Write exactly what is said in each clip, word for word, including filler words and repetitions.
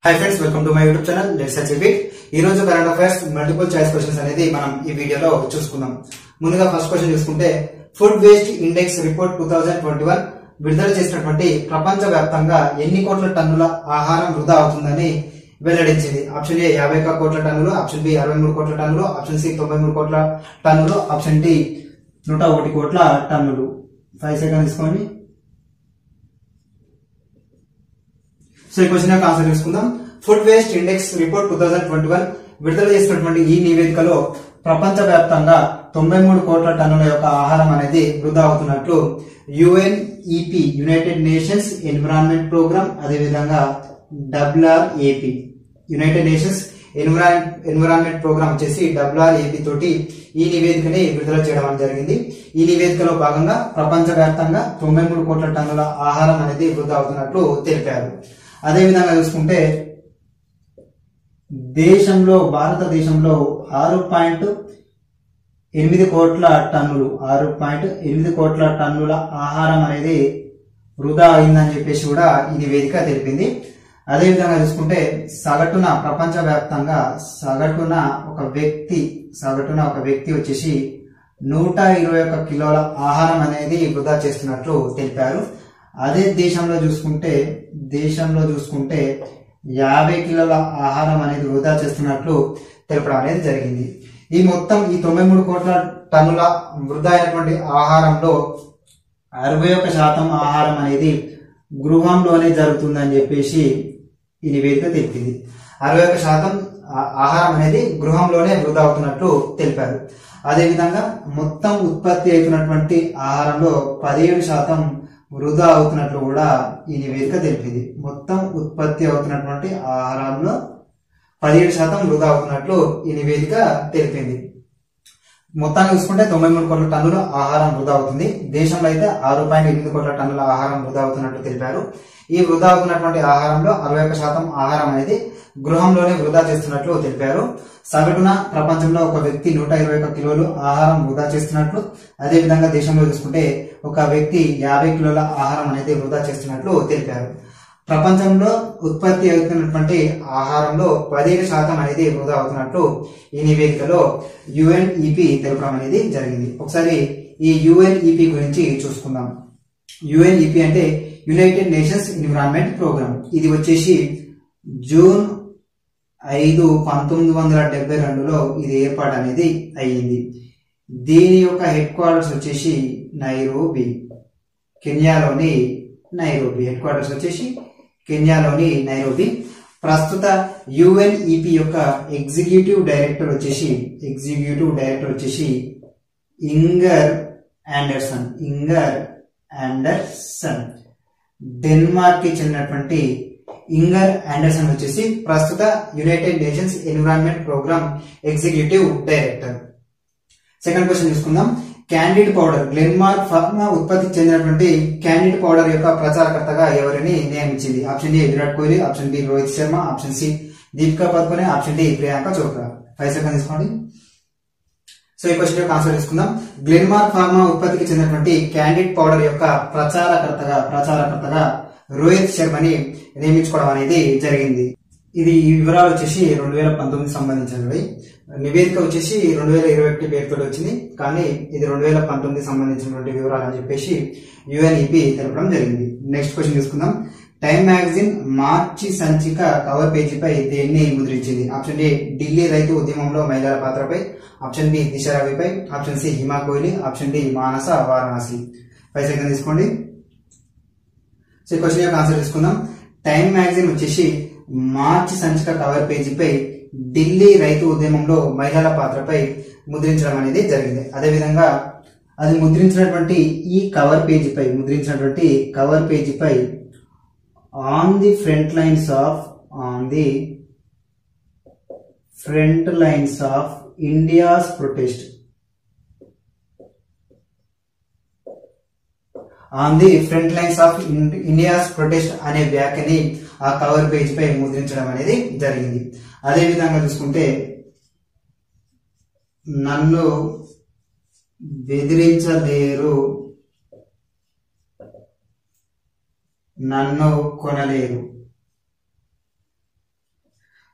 Hi friends, welcome to my YouTube channel let's achieve it. ఈ రోజు current affairs multiple choice questions అనేది మనం ఈ వీడియోలో చూసుకుందాం। ముందుగా ఫస్ట్ క్వశ్చన్ చూసుకుంటే food waste index report two thousand twenty one విడుదల చేసినటువంటి ప్రపంచ వ్యాప్తంగా ఎన్ని కోట్ల టన్నుల ఆహారం వృధా అవుతుందని వెల్లడించింది। ఆప్షన్ ఏ యాభై ఒక్క కోట్ల టన్నులు, ఆప్షన్ బి అరవై మూడు కోట్ల టన్నులు, ఆప్షన్ సి తొంభై మూడు కోట్ల టన్నులు, ఆప్షన్ డి నూట ఒకటి కోట్ల టన్నులు। ఫైవ్ సెకండ్ తీసుకోండి। సో ఈ క్వశ్చన్ యొక్క ఆన్సర్ చూసుకుందాం। Food waste index report two thousand twenty one విడుదల చేసినటువంటి ఈ నివేదికలో ప్రపంచ వ్యాప్తంగా తొంభై మూడు కోట్ల టన్నుల యొక్క ఆహారం అనేది వృధా అవుతున్నట్లు UNEP United Nations Environment Programme, అదేవిధంగా WRAP United Nations Environment Programme వచ్చేసి డబ్ల్యూఆర్ఏపి తోటి ఈ నివేదికని విడుదల చేయడం జరిగింది। ఈ నివేదికలో భాగంగా ప్రపంచ వ్యాప్తంగా తొంభై మూడు కోట్ల టన్నుల ఆహారం అనేది వృధా అవుతున్నట్లు తెలిపారు। అదేవిధంగా చూసుకుంటే దేశంలో భారతదేశంలో ఆరు పాయింట్ ఎనిమిది కోట్ల టన్నులు ఆరు పాయింట్ ఎనిమిది కోట్ల టన్నుల ఆహారం అనేది వృధా అయిందని చెప్పేసి కూడా ఈ నివేదిక తెలిపింది। అదేవిధంగా చూసుకుంటే సగటున ప్రపంచ వ్యాప్తంగా సగటున ఒక వ్యక్తి సగటున ఒక వ్యక్తి వచ్చేసి నూట ఇరవై ఒక్క కిలోల ఆహారం అనేది వృధా చేస్తున్నట్లు తెలిపారు। అదే దేశంలో చూసుకుంటే దేశంలో చూసుకుంటే యాభై కిలోల ఆహారం అనేది వృధా చేస్తున్నట్లు తెలపడం అనేది జరిగింది। ఈ మొత్తం ఈ తొంభై మూడు కోట్ల టన్నుల వృధా అయినటువంటి ఆహారంలో అరవై ఒక్క శాతం ఆహారం అనేది గృహంలోనే జరుగుతుందని చెప్పేసి ఈ నివేదిక తెలిపింది। అరవై ఒక్క శాతం ఆహారం అనేది గృహంలోనే వృధా అవుతున్నట్లు తెలిపారు। అదేవిధంగా మొత్తం ఉత్పత్తి అవుతున్నటువంటి ఆహారంలో పదిహేడు శాతం వృధా అవుతున్నట్లు కూడా ఈ నివేదిక తెలిపింది। మొత్తం ఉత్పత్తి అవుతున్నటువంటి ఆహారంలో పదిహేడు శాతం వృధా అవుతున్నట్లు ఈ నివేదిక తెలిపింది। మొత్తాన్ని చూసుకుంటే తొంభై మూడు కోట్ల టన్నుల ఆహారం వృధా అవుతుంది। దేశంలో అయితే ఆరు పాయింట్ ఎనిమిది కోట్ల టన్నుల ఆహారం వృధా అవుతున్నట్లు తెలిపారు। ఈ వృధా అవుతున్నటువంటి ఆహారంలో అరవై ఒక్క శాతం ఆహారం అనేది గృహంలోనే వృధా చేస్తున్నట్లు తెలిపారు। సగటున ప్రపంచంలో ఒక వ్యక్తి నూట ఇరవై ఒక్క కిలోలు ఆహారం వృధా చేస్తున్నట్లు, అదేవిధంగా దేశంలో చూసుకుంటే ఒక వ్యక్తి యాభై కిలోల ఆహారం అనేది వృధా చేస్తున్నట్లు తెలిపారు। ప్రపంచంలో ఉత్పత్తి అవుతున్నటువంటి ఆహారంలో పదిహేడు శాతం అనేది వృధా అవుతున్నట్లు ఈ నివేదికలో యుఎన్ఈపి తెలపడం అనేది జరిగింది। ఒకసారి ఈ యుఎన్ఈపి గురించి చూసుకుందాం। యుఎన్ఈపి అంటే యునైటెడ్ నేషన్స్ ఎన్విరాన్మెంట్ ప్రోగ్రామ్। ఇది వచ్చేసి జూన్ ఐదు పంతొమ్మిది వందల డెబ్బై రెండులో ఇది ఏర్పాటు అనేది అయ్యింది। దీని యొక్క హెడ్ క్వార్టర్స్ వచ్చేసి నైరోబి, కెన్యాలోని నైరోబి హెడ్ క్వార్టర్స్ వచ్చేసి కెన్యాలోని నైరోబి। ప్రస్తుత యుఎన్ఈపి యొక్క ఎగ్జిక్యూటివ్ డైరెక్టర్ వచ్చేసి ఎగ్జిక్యూటివ్ డైరెక్టర్ వచ్చేసి Inger Andersen Inger Andersen Denmark కి చెందినటువంటి ఇంగర్ ఆండర్సన్ వచ్చేసి ప్రస్తుత United Nations Environment Programme executive director. Second question చూసుకుందాం। క్యాండిడ్ పౌడర్ గ్లెన్మార్క్ ఫార్మా ఉత్పత్తి చెందినటువంటి క్యాండిడ్ పౌడర్ యొక్క ప్రచారకర్తగా ఎవరిని నియమించింది? Option A Virat Kohli, option B Rohit Sharma, option C Deepika Padukone, option D Priyanka Chopra. Five second తీసుకోండి। సో ఈ క్వశ్చన్ యొక్క ఆన్సర్ తీసుకుందాం। గ్లెన్మార్క్ ఫార్మా ఉత్పత్తికి చెందినటువంటి క్యాండిడ్ పౌడర్ యొక్క ప్రచారకర్తగా ప్రచారకర్తగా రోహిత్ శర్మని నియమించుకోవడం అనేది జరిగింది। ఇది ఈ వివరాలు వచ్చేసి రెండు వేల పంతొమ్మిది సంబంధించినవి। నివేదిక వచ్చేసి రెండు వేల ఇరవై ఒకటి పేరుతో వచ్చింది, కానీ ఇది రెండు వేల పంతొమ్మిది సంబంధించినటువంటి వివరాలు అని చెప్పేసి యుఎన్ఈపి తెలపడం జరిగింది। నెక్స్ట్ క్వశ్చన్ చూసుకుందాం। టైమ్ మ్యాగజైన్ మార్చి సంచిక కవర్ పేజీపై దేన్ని ముద్రించింది? ఆప్షన్ ఏ ఢిల్లీ రైతు ఉద్యమంలో మహిళల పాత్రపై, ఆప్షన్ బి దిశ రవిపై, option C Hima Kohli, option D Manasa Varanasi. Five second తీసుకోండి। సో ఈ క్వశ్చన్ యొక్క ఆన్సర్ తీసుకుందాం। టైమ్ మ్యాగజైన్ వచ్చేసి మార్చి సంచిక కవర్ పేజీపై ఢిల్లీ రైతు ఉద్యమంలో మహిళల పాత్రపై ముద్రించడం అనేది జరిగింది। అదేవిధంగా అది ముద్రించినటువంటి ఈ కవర్ పేజీపై ముద్రించినటువంటి కవర్ పేజీపై on the front lines of on the front lines of India's protest on the front lines of India's protest అనే వ్యాఖ్యని ఆ కవర్ పేజ్ పై ముద్రించడం అనేది జరిగింది। అదే విధంగా చూసుకుంటే నన్ను బెదిరించలేరు, నన్ను కొనలేరు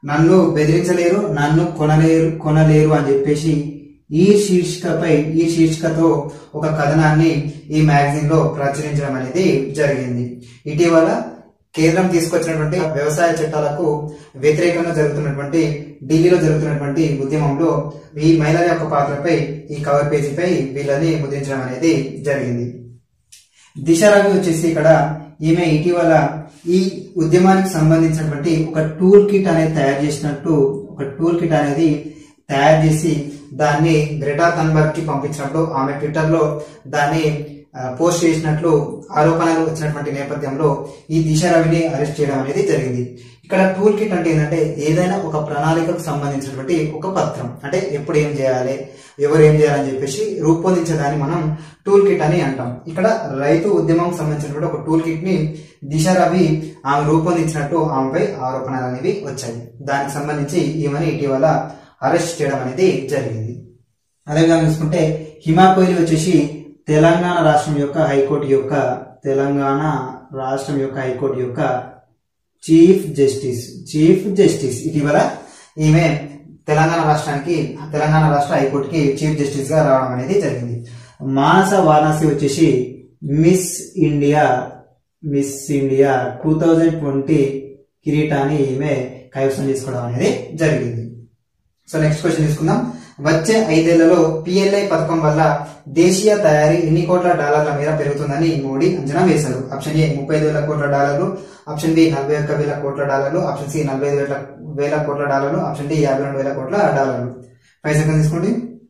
నన్ను బెదిరించలేరు, నన్ను కొనలేరు కొనలేరు అని చెప్పేసి ఈ శీర్షికపై ఈ శీర్షికతో ఒక కథనాన్ని ఈ మ్యాగజైన్ లో ప్రచురించడం అనేది జరిగింది. ఇటీవల కేంద్రం తీసుకొచ్చినటువంటి వ్యవసాయ చట్టాలకు వ్యతిరేకంగా జరుగుతున్నటువంటి ఢిల్లీలో జరుగుతున్నటువంటి ఉద్యమంలో ఈ మహిళల యొక్క పాత్రపై ఈ కవర్ పేజీపై వీళ్ళని ముద్రించడం అనేది జరిగింది. దిశ రవి వచ్చేసి ఇక్కడ ఈమె ఇటీవల ఈ ఉద్యమానికి సంబంధించినటువంటి ఒక టూల్ కిట్ అనేది తయారు చేసినట్టు ఒక టూల్ కిట్ అనేది తయారు చేసి దాన్ని గ్రెటా థన్బర్గ్ కి పంపించినప్పుడు ఆమె ట్విట్టర్ లో దాన్ని పోస్ట్ చేసినట్లు ఆరోపణలు వచ్చినటువంటి నేపథ్యంలో ఈ దిశ రవిని అరెస్ట్ చేయడం అనేది జరిగింది. ఇక్కడ టూల్ కిట్ అంటే ఏంటంటే ఏదైనా ఒక ప్రణాళికకు సంబంధించినటువంటి ఒక పత్రం, అంటే ఎప్పుడు ఏం చేయాలి, ఎవరు ఏం చేయాలని చెప్పేసి రూపొందించేదాన్ని మనం టూల్ కిట్ అని అంటాం. ఇక్కడ రైతు ఉద్యమం సంబంధించినటువంటి ఒక టూల్ కిట్ ని దిశ రవి ఆమె రూపొందించినట్టు ఆమెపై ఆరోపణలు అనేవి వచ్చాయి. దానికి సంబంధించి ఈమెని ఇటీవల అరెస్ట్ చేయడం అనేది జరిగింది. అదేవిధంగా చూసుకుంటే హిమా కోహ్లీ వచ్చేసి తెలంగాణ రాష్ట్రం యొక్క హైకోర్టు యొక్క తెలంగాణ రాష్ట్రం యొక్క హైకోర్టు యొక్క చీఫ్ జస్టిస్ చీఫ్ జస్టిస్ ఇటీవల ఈమె తెలంగాణ రాష్ట్రానికి తెలంగాణ రాష్ట్ర హైకోర్టుకి చీఫ్ జస్టిస్ గా రావడం అనేది జరిగింది. మానస వారణాసి వచ్చేసి Miss India Miss India two thousand twenty కిరీటాన్ని ఈమె కైవసం చేసుకోవడం అనేది జరిగింది. సో నెక్స్ట్ క్వశ్చన్ తీసుకుందాం. వచ్చే ఐదేళ్లలో పిఎల్ఐ పథకం వల్ల దేశీయ తయారీ ఎన్ని కోట్ల డాలర్ల మేర పెరుగుతుందని మోడీ అంచనా వేశారు? ఆప్షన్ ఏ ముప్పై ఐదు వేల కోట్ల డాలర్లు, ఆప్షన్ బి నలభై ఒక్క వేల కోట్ల డాలర్లు, ఆప్షన్ సి నలభై ఐదు వేల వేల కోట్ల డాలర్లు, ఆప్షన్ డి యాభై రెండు వేల కోట్ల డాలర్లు. ఫైవ్ సెకండ్ తీసుకోండి.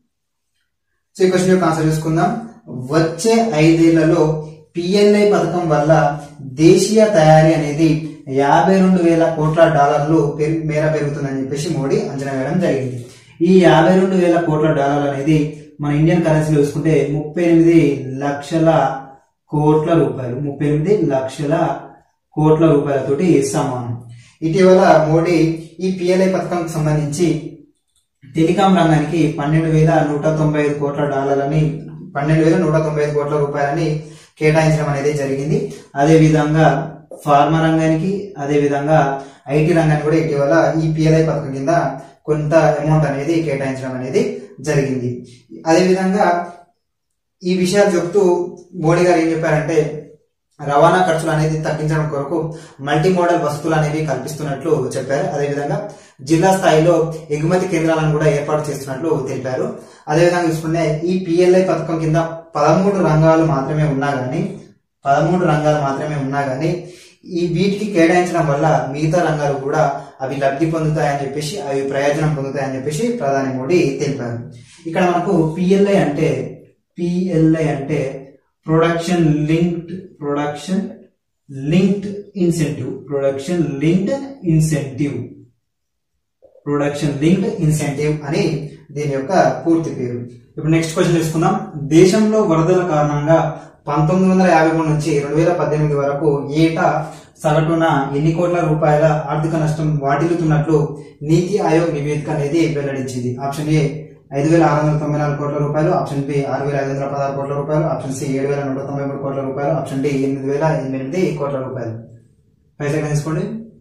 సో ఈ క్వశ్చన్ యొక్క ఆన్సర్ చూసుకుందాం. వచ్చే ఐదేళ్లలో పిఎల్ఐ పథకం వల్ల దేశీయ తయారీ అనేది యాభై రెండు వేల కోట్ల డాలర్లు మేర పెరుగుతుందని చెప్పేసి మోడీ అంచనా వేయడం జరిగింది. ఈ యాభై రెండు వేల కోట్ల డాలర్లు అనేది మన ఇండియన్ కరెన్సీలో చూసుకుంటే ముప్పై ఎనిమిది లక్షల కోట్ల రూపాయలు ముప్పై ఎనిమిది లక్షల కోట్ల రూపాయలతోటి సమానం. ఇటీవల మోడీ ఈ పిఎల్ఐ పథకంకి సంబంధించి టెలికాం రంగానికి పన్నెండు వేల నూట తొంభై ఐదు కోట్ల డాలర్లని పన్నెండు వేల నూట తొంభై ఐదు కోట్ల రూపాయలని కేటాయించడం అనేది జరిగింది. అదే విధంగా ఫార్మా రంగానికి అదే విధంగా ఐటీ రంగానికి కూడా ఇటీవల ఈ పిఎల్ఐ పథకం కింద కొంత అమౌంట్ అనేది కేటాయించడం అనేది జరిగింది. అదేవిధంగా ఈ విషయాలు చెప్తూ మోడీ గారు ఏం చెప్పారంటే రవాణా ఖర్చులు అనేది తగ్గించడం కొరకు మల్టీ మోడల్ వసతులు అనేవి కల్పిస్తున్నట్లు చెప్పారు. అదేవిధంగా జిల్లా స్థాయిలో ఎగుమతి కేంద్రాలను కూడా ఏర్పాటు చేస్తున్నట్లు తెలిపారు. అదేవిధంగా చూసుకుంటే ఈ పిఎల్ఐ పథకం కింద పదమూడు రంగాలు మాత్రమే ఉన్నా గానీ పదమూడు రంగాలు మాత్రమే ఉన్నా గానీ ఈ వీటికి కేటాయించడం వల్ల మిగతా రంగాలు కూడా అవి లబ్ధి పొందుతాయని చెప్పేసి అవి ప్రయోజనం పొందుతాయని చెప్పేసి ప్రధాని మోడీ తెలిపారు. ఇక్కడ మనకు పిఎల్ఐ అంటే పిఎల్ఐ అంటే production linked production linked incentive production linked incentive production linked incentive అని దీని యొక్క పూర్తి పేరు. ఇప్పుడు నెక్స్ట్ క్వశ్చన్ తీసుకుందాం. దేశంలో వరదల కారణంగా పంతొమ్మిది వందల యాభై మూడు నుంచి రెండు వేల పద్దెనిమిది వరకు ఏటా సగటున ఎన్ని కోట్ల రూపాయల ఆర్థిక నష్టం వాటిల్లుతున్నట్లు నీతి ఆయోగ్ నివేదిక అనేది వెల్లడించింది? ఆప్షన్ ఏ ఐదు వేల ఆరు వందల తొంభై నాలుగు కోట్ల రూపాయలు, ఆప్షన్ బి ఆరు వేల ఐదు వందల పదహారు కోట్ల రూపాయలు, ఆప్షన్ సి ఏడు వేల నూట తొంభై మూడు కోట్ల రూపాయలు, ఆప్షన్ డి ఎనిమిది వేల ఎనిమిది కోట్ల రూపాయలు. ఫైవ్ సెకండ్ తీసుకోండి.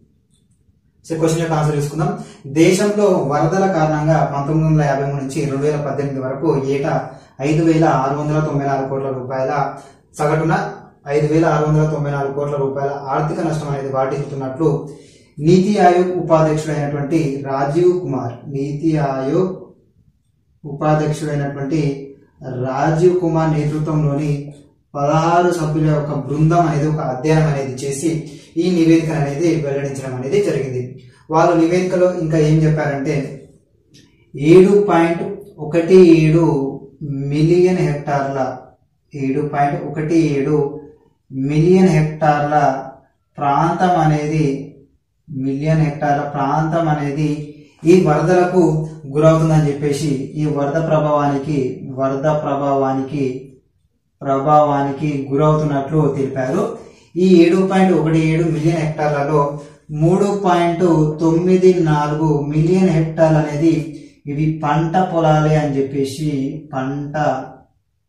సో క్వశ్చన్ యొక్క ఆన్సర్ తీసుకుందాం. దేశంలో వరదల కారణంగా పంతొమ్మిది వందల యాభై మూడు నుంచి రెండు వేల పద్దెనిమిది వరకు ఏటా ఐదు వేల ఆరు వందల తొంభై నాలుగు కోట్ల రూపాయల సగటున ఐదు వేల ఆరు వందల తొంభై నాలుగు కోట్ల రూపాయల ఆర్థిక నష్టం అనేది వాటిల్లుతున్నట్లు నీతి ఆయోగ్ ఉపాధ్యక్షుడైనటువంటి రాజీవ్ కుమార్ నీతి ఆయోగ్ ఉపాధ్యక్షుడైనటువంటి రాజీవ్ కుమార్ నేతృత్వంలోని పదహారు సభ్యుల యొక్క బృందం అనేది ఒక అధ్యయనం అనేది చేసి ఈ నివేదిక అనేది వెల్లడించడం అనేది జరిగింది. వాళ్ళు నివేదికలో ఇంకా ఏం చెప్పారంటే ఏడు పాయింట్ ఒకటి ఏడు మిలియన్ హెక్టార్ల ఏడు పాయింట్ ఒకటి ఏడు మిలియన్ హెక్టార్ల ప్రాంతం అనేది మిలియన్ హెక్టార్ల ప్రాంతం అనేది ఈ వరదలకు గురవుతుందని చెప్పేసి ఈ వరద ప్రభావానికి వరద ప్రభావానికి ప్రభావానికి గురవుతున్నట్లు తెలిపారు. ఈ ఏడు పాయింట్ ఒకటి ఏడు మిలియన్ హెక్టార్లలో మూడు పాయింట్ తొమ్మిది నాలుగు మిలియన్ హెక్టార్లు అనేది ఇవి పంట పొలాలే అని చెప్పేసి పంట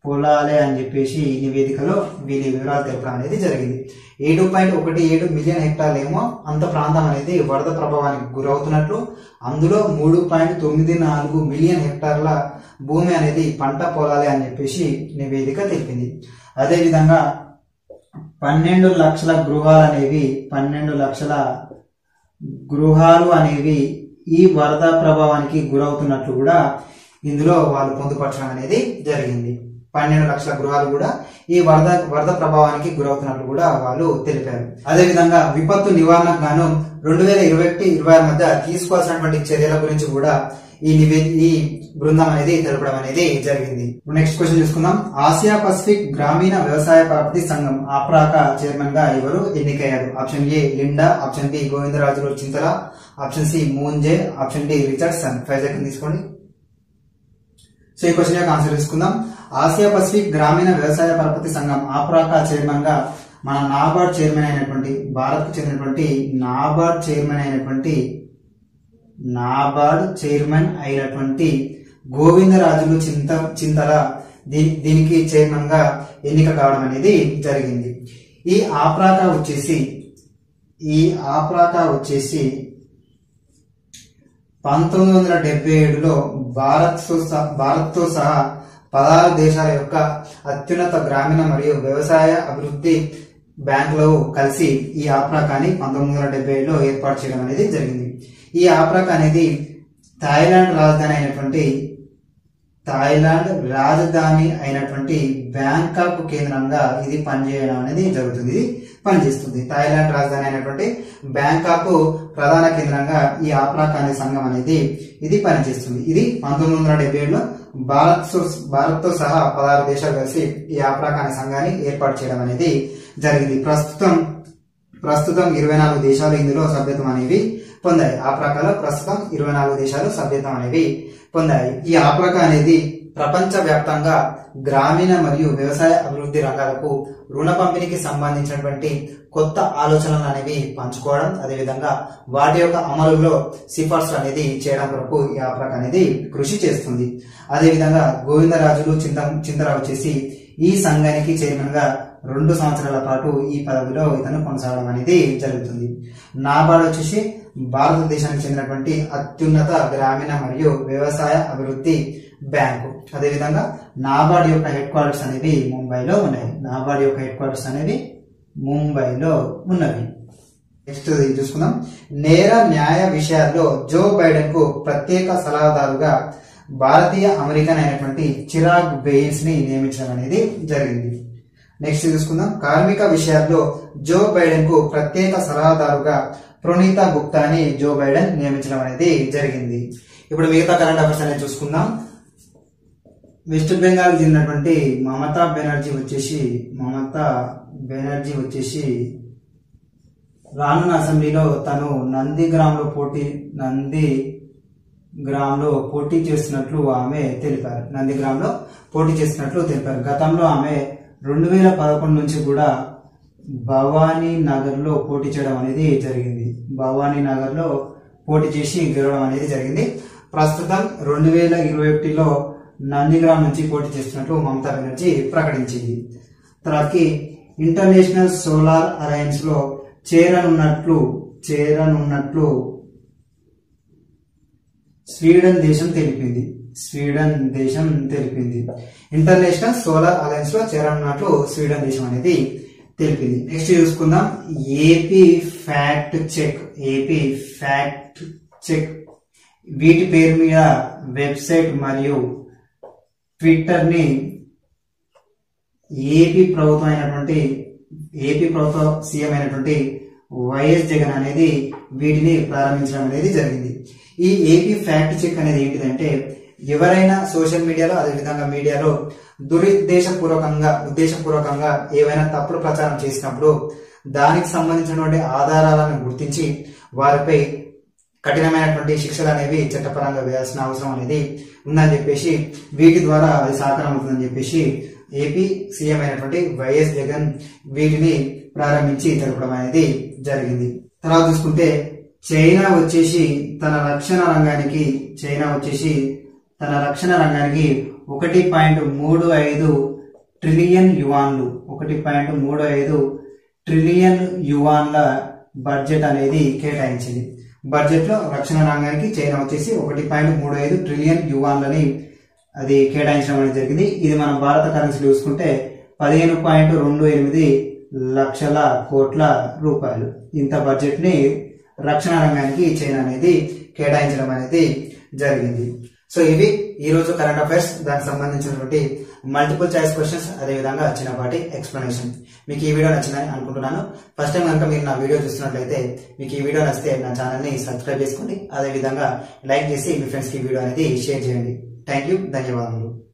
పొలాలే అని చెప్పేసి ఈ నివేదికలో వీరి వివరాలు తెలపడం అనేది జరిగింది. ఏడు పాయింట్ ఒకటి ఏడు మిలియన్ హెక్టార్లు ఏమో అంత ప్రాంతం అనేది వరద ప్రభావానికి గురవుతున్నట్లు, అందులో మూడు పాయింట్ తొమ్మిది నాలుగు మిలియన్ హెక్టార్ల భూమి అనేది పంట పొలాలే అని చెప్పేసి నివేదిక తెలిపింది. అదేవిధంగా పన్నెండు లక్షల గృహాలు అనేవి పన్నెండు లక్షల గృహాలు అనేవి ఈ వరద ప్రభావానికి గురవుతున్నట్లు కూడా ఇందులో వాళ్ళు పొందుపరచడం అనేది జరిగింది. పన్నెండు లక్షల గృహాలు కూడా ఈ వరద వరద ప్రభావానికి గురవుతున్నట్లు కూడా వాళ్ళు తెలిపారు. అదేవిధంగా విపత్తు నివారణకు గాను రెండు వేల ఇరవై ఒకటి ఇరవై ఆరు మధ్య తీసుకోవాల్సినటువంటి చర్యల గురించి కూడా ఈ నివే ఈ బృందం అనేది తెలపడం అనేది జరిగింది. నెక్స్ట్ క్వశ్చన్ చూసుకుందాం. ఆసియా పసిఫిక్ గ్రామీణ వ్యవసాయ పరపతి సంఘం ఆప్రాక చైర్మన్ గా ఎవరు ఎన్నికయ్యారు? Option A Linda, option B Govindarajulu Chintala, option C Moonje, option D Richardson. Five second తీసుకోండి. సో ఈ క్వశ్చన్ యొక్క ఆన్సర్ తీసుకుందాం. ఆసియా పసిఫిక్ గ్రామీణ వ్యవసాయ పరపతి సంఘం ఆప్రాక చైర్మన్ గా మన నాబార్డ్ చైర్మన్ అయినటువంటి భారత్ కు చెందినటువంటి నాబార్డ్ చైర్మన్ అయినటువంటి నాబార్డ్ చైర్మన్ అయినటువంటి గోవిందరాజులు చింత చింతల దీనికి చైర్మన్ గా ఎన్నిక కావడం అనేది జరిగింది. ఈ ఆప్రాక వచ్చేసి ఈ ఆప్రాక వచ్చేసి పంతొమ్మిది వందల డెబ్బై ఏడులో భారత్ భారత్ తో సహా పదహారు దేశాల యొక్క అత్యున్నత గ్రామీణ మరియు వ్యవసాయ అభివృద్ధి బ్యాంకులు కలిసి ఈ ఆప్రాకాని పంతొమ్మిది వందల డెబ్బై ఏడులో ఏర్పాటు చేయడం అనేది జరిగింది. ఈ ఆప్రాక అనేది థాయిలాండ్ రాజధాని అయినటువంటి థాయిలాండ్ రాజధాని అయినటువంటి బ్యాంకాక్ కేంద్రంగా ఇది పనిచేయడం అనేది జరుగుతుంది. ఇది పనిచేస్తుంది. థాయిలాండ్ రాజధాని అయినటువంటి బ్యాంకాక్ ప్రధాన కేంద్రంగా ఈ ఆప్రాక్ అనే సంఘం అనేది ఇది పనిచేస్తుంది. ఇది పంతొమ్మిది వందల డెబ్బై ఏడులో భారత్ భారత్ తో సహా పదహారు దేశాలు కలిసి ఈ ఆప్రాక్ అనే సంఘాన్ని ఏర్పాటు చేయడం అనేది జరిగింది. ప్రస్తుతం ప్రస్తుతం ఇరవై నాలుగు దేశాలు ఇందులో సభ్యత్వం అనేవి పొందాయి. ఆప్రాకాలో ప్రస్తుతం ఇరవై నాలుగు దేశాలు సభ్యత్వం అనేవి పొందాయి. ఈ ఆప్రాక అనేది ప్రపంచ వ్యాప్తంగా గ్రామీణ మరియు వ్యవసాయ అభివృద్ధి రంగాలకు రుణ పంపిణీకి సంబంధించినటువంటి కొత్త ఆలోచనలు అనేవి పంచుకోవడం, అదేవిధంగా వాటి యొక్క అమలులో సిఫార్సు అనేది చేయడం కొరకు ఈ ఆప్రాక అనేది కృషి చేస్తుంది. అదేవిధంగా గోవిందరాజులు చింత చింతల వచ్చేసి ఈ సంఘానికి చైర్మన్ గా రెండు సంవత్సరాల పాటు ఈ పదవిలో ఇతను కొనసాగడం అనేది జరుగుతుంది. నాబార్డ్ వచ్చేసి భారతదేశానికి చెందినటువంటి అత్యున్నత గ్రామీణ మరియు వ్యవసాయ అభివృద్ధి బ్యాంకు. అదేవిధంగా నాబార్డ్ యొక్క హెడ్ క్వార్టర్స్ అనేవి ముంబైలో ఉన్నాయి. నాబార్డ్ యొక్క హెడ్ క్వార్టర్స్ అనేవి ముంబైలో ఉన్నవి. నెక్స్ట్ చూసుకుందాం. నేర న్యాయ విషయాల్లో జో బైడెన్ కు ప్రత్యేక సలహాదారుగా భారతీయ అమెరికన్ అయినటువంటి చిరాగ్ బెయిన్స్ ని నియమించడం అనేది జరిగింది. నెక్స్ట్ చూసుకుందాం. కార్మిక విషయాల్లో జో బైడెన్ కు ప్రత్యేక సలహాదారుగా ప్రణీత గుప్తాని జో బైడెన్ నియమించడం అనేది జరిగింది. ఇప్పుడు మిగతా కరెంట్ అఫైర్స్ అనేది చూసుకుందాం. వెస్ట్ బెంగాల్ చెందినటువంటి మమతా బెనర్జీ వచ్చేసి మమతా బెనర్జీ వచ్చేసి రానున్న అసెంబ్లీలో తను నందిగ్రామ్ లో పోటీ నంది గ్రామ్ లో పోటీ చేస్తున్నట్లు ఆమె తెలిపారు. నందిగ్రామ్ లో పోటీ చేస్తున్నట్లు తెలిపారు. గతంలో ఆమె రెండు వేల పదకొండు నుంచి కూడా భవానీ నగర్ లో పోటీ చేయడం అనేది జరిగింది. భవానీ నగర్ లో పోటీ చేసి గెలవడం అనేది జరిగింది. ప్రస్తుతం రెండు వేల ఇరవై ఒకటిలో నందిగ్రామ్ నుంచి పోటీ చేస్తున్నట్లు మమతా బెనర్జీ ప్రకటించింది. తర్వాతకి ఇంటర్నేషనల్ సోలార్ అలయన్స్ లో చేరనున్నట్లు చేరనున్నట్లు స్వీడన్ దేశం తెలిపింది. స్వీడన్ దేశం తెలిపింది. ఇంటర్నేషనల్ సోలార్ అలయన్స్ లో చేరనున్నట్లు స్వీడన్ దేశం అనేది తెలిపింది. నెక్స్ట్ చూసుకుందాం. AP fact check AP fact check వీటి పేరు మీద వెబ్సైట్ మరియు ట్విట్టర్ ని ఏపీ ప్రభుత్వం అయినటువంటి ఏపీ ప్రభుత్వ సీఎం అయినటువంటి వైఎస్ జగన్ అనేది వీటిని ప్రారంభించడం అనేది జరిగింది. ఈ ఏపీ ఫ్యాక్ట్ చెక్ అనేది ఏంటిదంటే ఎవరైనా సోషల్ మీడియాలో అదేవిధంగా మీడియాలో దురుద్దేశపూర్వకంగా ఉద్దేశపూర్వకంగా ఏవైనా తప్పుడు ప్రచారం చేసినప్పుడు దానికి సంబంధించినటువంటి ఆధారాలను గుర్తించి వారిపై కఠినమైనటువంటి శిక్షలు అనేవి చట్టపరంగా వేయాల్సిన అవసరం అనేది ఉందని చెప్పేసి వీటి ద్వారా అది సాకారం అవుతుందని చెప్పేసి ఏపీ సీఎం అయినటువంటి వైఎస్ జగన్ వీటిని ప్రారంభించి తెలపడం అనేది జరిగింది. తర్వాత చూసుకుంటే చైనా వచ్చేసి తన రక్షణ రంగానికి చైనా వచ్చేసి తన రక్షణ రంగానికి ఒకటి పాయింట్ మూడు ఐదు ట్రిలియన్ యువాన్లు ఒకటి పాయింట్ మూడు ఐదు ట్రిలియన్ యువాన్ల బడ్జెట్ అనేది కేటాయించింది. బడ్జెట్ లో రక్షణ రంగానికి చైనా వచ్చేసి ఒకటి పాయింట్ మూడు ఐదు ట్రిలియన్ యువాన్లని అది కేటాయించడం అనేది జరిగింది. ఇది మనం భారత కరెన్సీ చూసుకుంటే పదిహేను పాయింట్ రెండు ఎనిమిది లక్షల కోట్ల రూపాయలు. ఇంత బడ్జెట్ ని రక్షణ రంగానికి చైనా అనేది కేటాయించడం అనేది జరిగింది. సో ఇవి ఈ రోజు కరెంట్ అఫైర్స్, దానికి సంబంధించినటువంటి మల్టిపుల్ చాయిస్ క్వశ్చన్స్, అదేవిధంగా చిన్నపాటి ఎక్స్ప్లెనేషన్. మీకు ఈ వీడియో నచ్చిందని అనుకుంటున్నాను. ఫస్ట్ టైం కనుక మీరు నా వీడియో చూస్తున్నట్లయితే మీకు ఈ వీడియో నచ్చితే నా ఛానల్ ని సబ్స్క్రైబ్ చేసుకోండి. అదేవిధంగా లైక్ చేసి మీ ఫ్రెండ్స్ కి వీడియో అనేది షేర్ చేయండి. థ్యాంక్ యూ, ధన్యవాదాలు.